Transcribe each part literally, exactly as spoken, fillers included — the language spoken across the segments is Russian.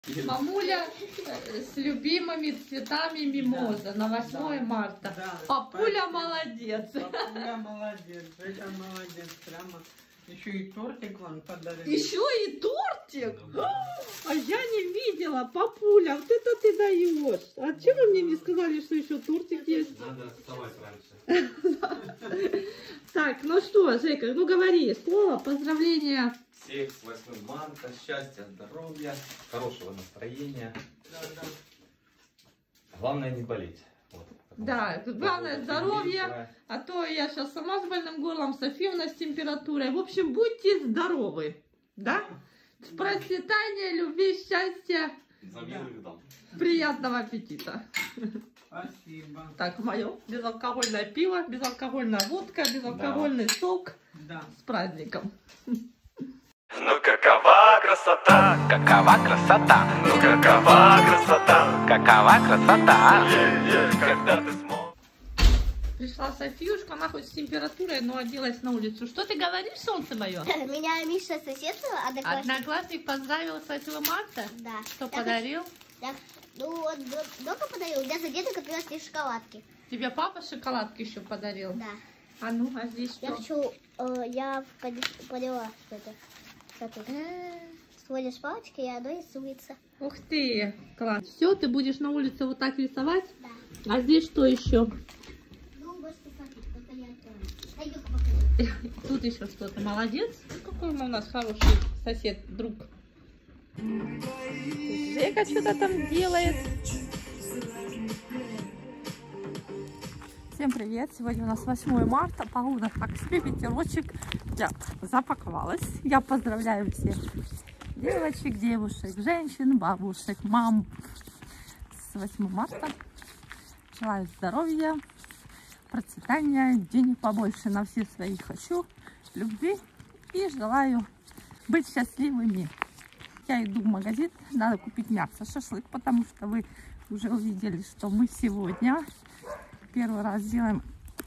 Мамуля с любимыми цветами мимоза, да, на восьмое да, марта. Да, Папуля спасибо. Молодец. Папуля молодец. Это молодец. Прямо. Еще и тортик вам подарили. Еще и тортик? А я не видела, Папуля, вот это ты даешь. А чего вы мне не сказали, что еще тортик есть? Надо вставать раньше. Так, ну что, Жека, ну говори, слово, поздравления. Всех с восьмым марта, счастья, здоровья, хорошего настроения. Да, да. Главное не болеть. Вот, да, главное здоровье, а то я сейчас сама с больным горлом, София с температурой. В общем, будьте здоровы, да? С процветания, любви, счастья. За мир и дом. Приятного аппетита. Спасибо. Так, мое безалкогольное пиво, безалкогольная водка, безалкогольный да. сок. Да. С праздником. Ну какова красота, какова красота, ну какова красота, какова красота, yeah, yeah, когда ты смотришь. Пришла Софиюшка, она хоть с температурой, но оделась на улицу. Что ты говоришь, солнце мое? Меня Миша сосед, одноклассник. Одноклассник поздравил с восьмого марта? Да. Что я подарил? Так, ну вот дома подарил, я за дедушка принесли шоколадки. Тебе папа шоколадки еще подарил? Да. А ну, а здесь что? Я хочу, э, я поняла что-то. Сводишь палочки, и оно рисуется. Ух ты, класс. Все, ты будешь на улице вот так рисовать? Да. А здесь что еще? Ну, больше писать, только я тоже. Тут еще что-то. Молодец. Какой у нас хороший сосед, друг. Жека что-то там делает. Всем привет! Сегодня у нас восьмое марта, погода так себе, ветерочек. Я запаковалась. Я поздравляю всех девочек, девушек, женщин, бабушек, мам с восьмого марта. Желаю здоровья, процветания, денег побольше на все свои хочу, любви и желаю быть счастливыми. Я иду в магазин, надо купить мясо, шашлык, потому что вы уже увидели, что мы сегодня первый раз делаем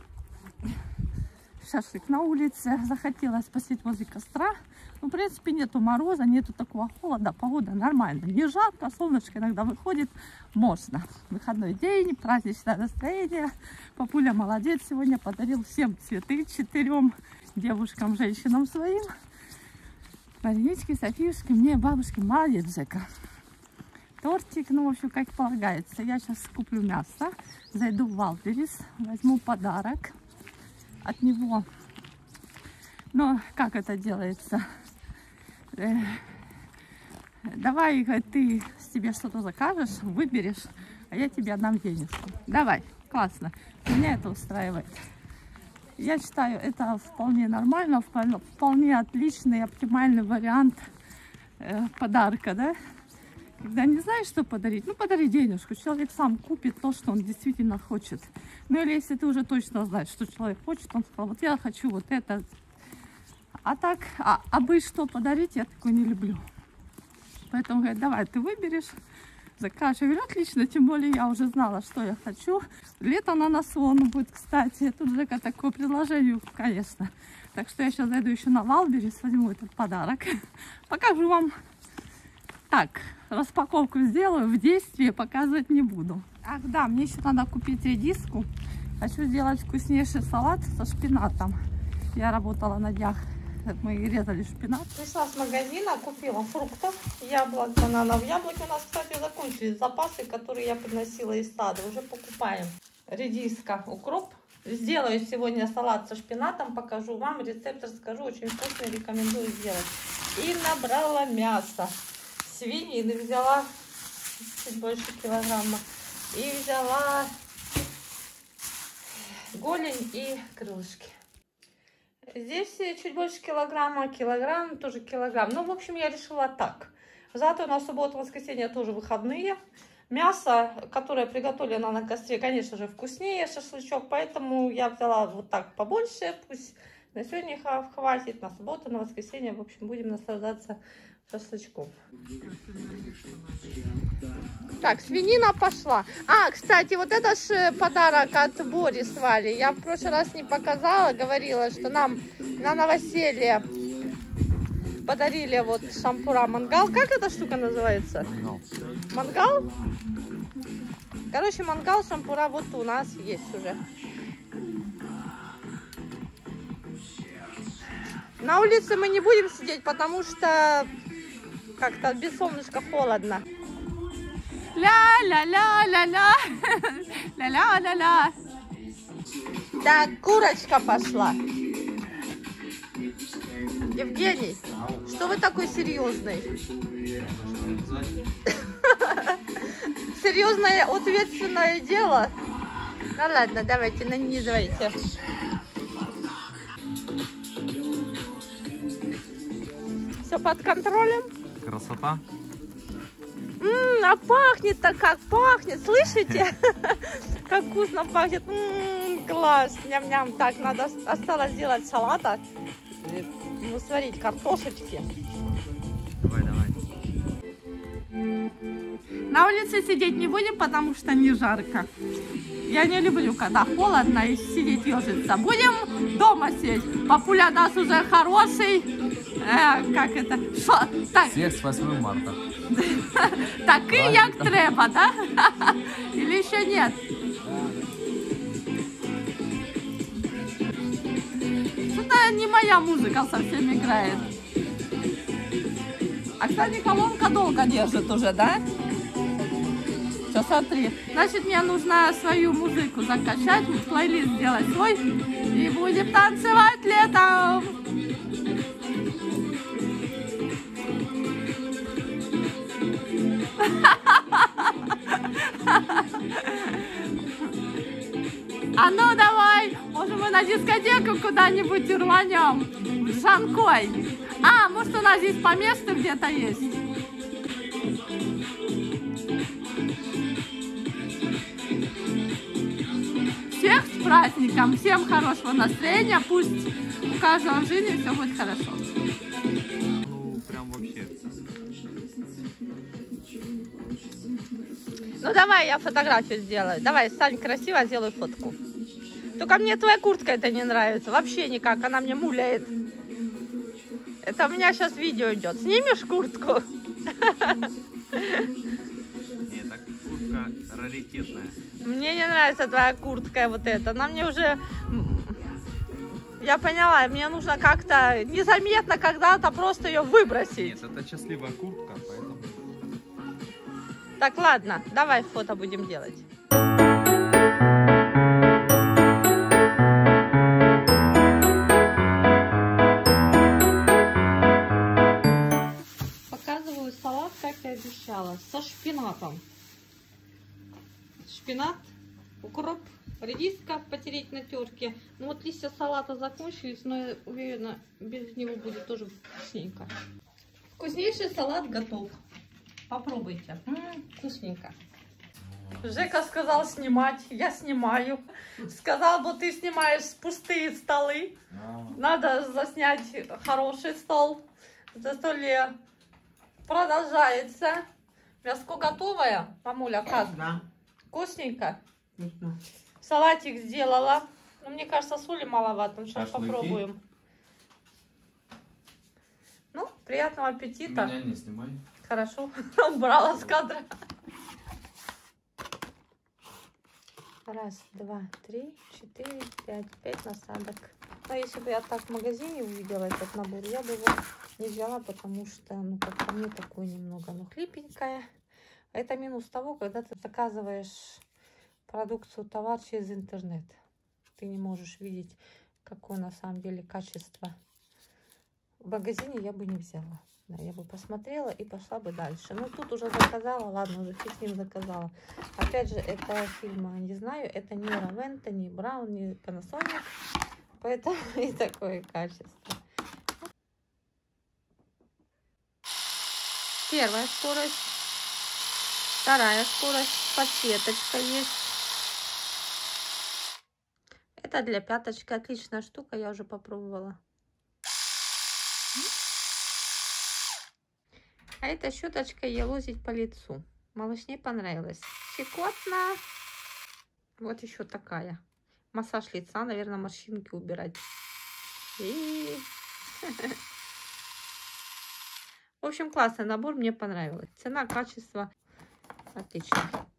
шашлык на улице. Захотелось посидеть возле костра. Ну, в принципе, нету мороза, нету такого холода. Погода нормальная. Не жарко, солнышко иногда выходит. Можно. Выходной день, праздничное настроение. Папуля молодец. Сегодня подарил всем цветы. Четырем девушкам, женщинам своим. Мариничке, Софиюшке, мне, бабушке. Молодец, Жека. Тортик, ну, в общем, как полагается. Я сейчас куплю мясо, зайду в Валберес, возьму подарок от него. Но как это делается? Э, давай ты себе что-то закажешь, выберешь, а я тебе отдам денежку. Давай, классно. Меня это устраивает. Я считаю, это вполне нормально, вполне отличный, оптимальный вариант э, подарка, да? Когда не знаешь, что подарить, ну подари денежку. Человек сам купит то, что он действительно хочет. Ну или если ты уже точно знаешь, что человек хочет, он сказал, вот я хочу вот это. А так, а, а бы что подарить, я такое не люблю. Поэтому говорит, давай ты выберешь, закажешь. Я говорю, отлично, тем более я уже знала, что я хочу. Лето на носу будет, кстати. Тут Жека такое предложение, конечно. Так что я сейчас зайду еще на Валберес, возьму этот подарок. Покажу вам. Так, распаковку сделаю, в действии показывать не буду. Ах да, мне еще надо купить редиску. Хочу сделать вкуснейший салат со шпинатом. Я работала на днях, мы резали шпинат. Пришла с магазина, купила фруктов, яблок, бананов. Яблоки у нас, кстати, закончились. Запасы, которые я приносила из сада, уже покупаем. Редиска, укроп. Сделаю сегодня салат со шпинатом, покажу вам, рецепт расскажу, очень вкусный, рекомендую сделать. И набрала мясо. Свинины взяла чуть больше килограмма. И взяла голень и крылышки. Здесь чуть больше килограмма, килограмм, тоже килограмм. Ну, в общем, я решила так. Завтра на субботу, воскресенье тоже выходные. Мясо, которое приготовлено на костре, конечно же, вкуснее шашлычок. Поэтому я взяла вот так побольше. Пусть на сегодня хватит, на субботу, на воскресенье. В общем, будем наслаждаться шашлычком. Так, свинина пошла. А, кстати, вот это ж подарок от Бори с Валей. Я в прошлый раз не показала, говорила, что нам на новоселье подарили вот шампура мангал. Как эта штука называется? Мангал. Мангал? Короче, мангал, шампура вот у нас есть уже. На улице мы не будем сидеть, потому что как-то без солнышка холодно. Ля-ля-ля-ля-ля. Ля-ля-ля-ля. Так, курочка пошла. Евгений, что вы такой серьезный? Серьезное, ответственное дело? Ну ладно, давайте, нанизывайте. Все под контролем? Красота. Ммм, а пахнет-то как пахнет, слышите? Как вкусно пахнет. Ммм, класс, ням-ням. Так, надо, осталось сделать салата. Ну, сварить картошечки. Давай, давай. На улице сидеть не будем, потому что не жарко. Я не люблю, когда холодно и сидеть ежиться. Будем дома сидеть. Папуля даст уже хороший. Э, как это? Шо? Так. Всех с восьмым марта. Такий, як треба, да? Или еще нет? Что-то не моя музыка совсем играет. А, кстати, колонка долго держит уже, да? Сейчас, смотри. Значит, мне нужно свою музыку закачать, плейлист сделать свой. И будем танцевать летом. А ну давай, может мы на дискотеку куда-нибудь рванем, в Жанкой. А, может у нас здесь по месту где-то есть. Всех с праздником, всем хорошего настроения, пусть у каждого в жизни все будет хорошо. Ну, прям вообще. Ну давай я фотографию сделаю. Давай, стань красиво, сделаю фотку. Только мне твоя куртка это не нравится. Вообще никак, она мне муляет. Это у меня сейчас видео идет. Снимешь куртку? Нет, так куртка раритетная. Мне не нравится твоя куртка вот эта. Она мне уже... Я поняла, мне нужно как-то незаметно когда-то просто ее выбросить. Нет, это счастливая куртка, поэтому... Так, ладно, давай фото будем делать. Показываю салат, как я обещала, со шпинатом. Шпинат, укроп, редиска потереть на терке. Ну вот листья салата закончились, но я уверена, без него будет тоже вкусненько. Вкуснейший салат готов. Попробуйте. М-м, вкусненько. Жека сказал снимать, я снимаю. Сказал, что ты снимаешь пустые столы. Надо заснять хороший стол. За столе продолжается. Мяско готовое, мамуля, как? Да, Вкусненько. вкусно. Салатик сделала. Ну, мне кажется, соли маловато. Ну, сейчас Шашлыки? попробуем. Ну, приятного аппетита. Меня не снимай. Хорошо, убрала с кадра. Раз, два, три, четыре, пять, пять насадок. Но если бы я так в магазине увидела этот набор, я бы его не взяла, потому что, ну, как по мне, такое немного, ну, хлипенькое. Это минус того, когда ты заказываешь продукцию, товар через интернет. Ты не можешь видеть, какое на самом деле качество. В магазине я бы не взяла. Да, я бы посмотрела и пошла бы дальше. Ну, тут уже заказала, ладно, уже фиг с ним заказала. Опять же, это фильма не знаю, это не Равента, не Браун, не Panasonic. Поэтому и такое качество. Первая скорость. Вторая скорость. Подсветочка есть. Это для пяточки. Отличная штука, я уже попробовала. А эта щеточка елозить по лицу. Малышне понравилось. Щекотно. Вот еще такая. Массаж лица, наверное, морщинки убирать. И... В общем, классный набор, мне понравилось. Цена, качество, отлично.